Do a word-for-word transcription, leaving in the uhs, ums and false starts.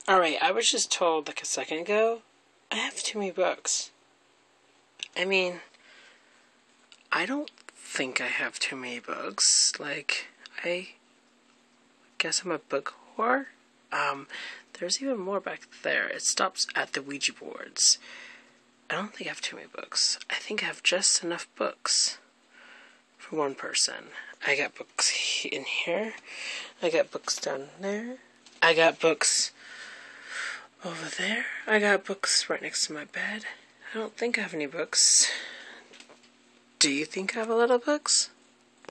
Alright, I was just told like a second ago, I have too many books. I mean, I don't think I have too many books. Like, I guess I'm a book whore. Um, there's even more back there. It stops at the Ouija boards. I don't think I have too many books. I think I have just enough books for one person. I got books in here. I got books down there. I got books over there. I got books right next to my bed. I don't think I have any books. Do you think I have a lot of books?